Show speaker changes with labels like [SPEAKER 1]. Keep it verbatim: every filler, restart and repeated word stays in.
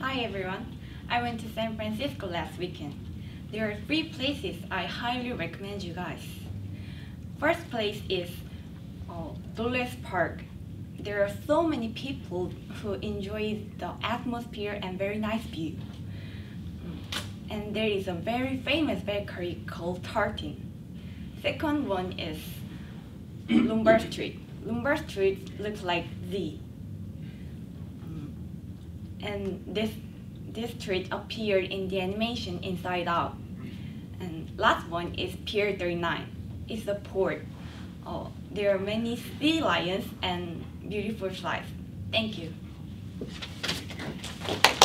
[SPEAKER 1] Hi everyone, I went to San Francisco last weekend. There are three places I highly recommend you guys. First place is oh, Dulles Park. There are so many people who enjoy the atmosphere and very nice view. And there is a very famous bakery called Tartin. Second one is Lombard Street. Lombard Street looks like Z. And this, this street appeared in the animation Inside Out. And last one is Pier thirty-nine. It's a port. Oh, there are many sea lions and beautiful slides. Thank you.